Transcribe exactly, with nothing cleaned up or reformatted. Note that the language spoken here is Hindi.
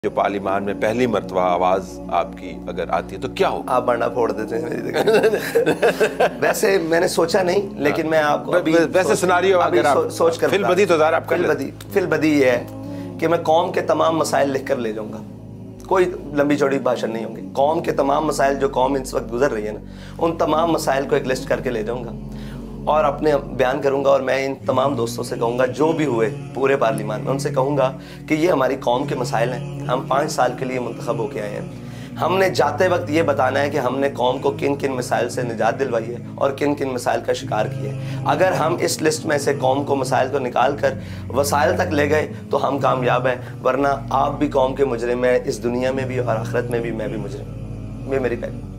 जो पार्लियामान में पहली मर्तबा आवाज आपकी अगर आती है तो क्या हो? आप बंडा फोड़ देते हैं मेरी वैसे मैंने सोचा नहीं, लेकिन मैं आपको अभी वैसे सिनारियो अगर आप सोच कर फिल बदी तो ज़ाहिर आप फिल बदी फिल बदी ये है कि मैं कौम के तमाम मसाइल लिख कर ले जाऊंगा। कोई लंबी चौड़ी भाषण नहीं होंगे। कौम के तमाम मसाइल जो कौम इस वक्त गुजर रही है ना, उन तमाम मसाइल को एक लिस्ट करके ले जाऊंगा और अपने बयान करूंगा। और मैं इन तमाम दोस्तों से कहूंगा, जो भी हुए पूरे पार्लियामान में, उनसे कहूंगा कि ये हमारी कौम के मसाइल हैं। हम पाँच साल के लिए मुंतखब होके आए हैं। हमने जाते वक्त ये बताना है कि हमने कौम को किन किन मसाइल से निजात दिलवाई है और किन किन मसाइल का शिकार किया है। अगर हम इस लिस्ट में से कौम को मसाइल को निकाल कर वसाइल तक ले गए तो हम कामयाब हैं, वरना आप भी कौम के मुजरिम हैं, इस दुनिया में भी और आखिरत में भी मैं भी मुजरिम। ये मेरी पहली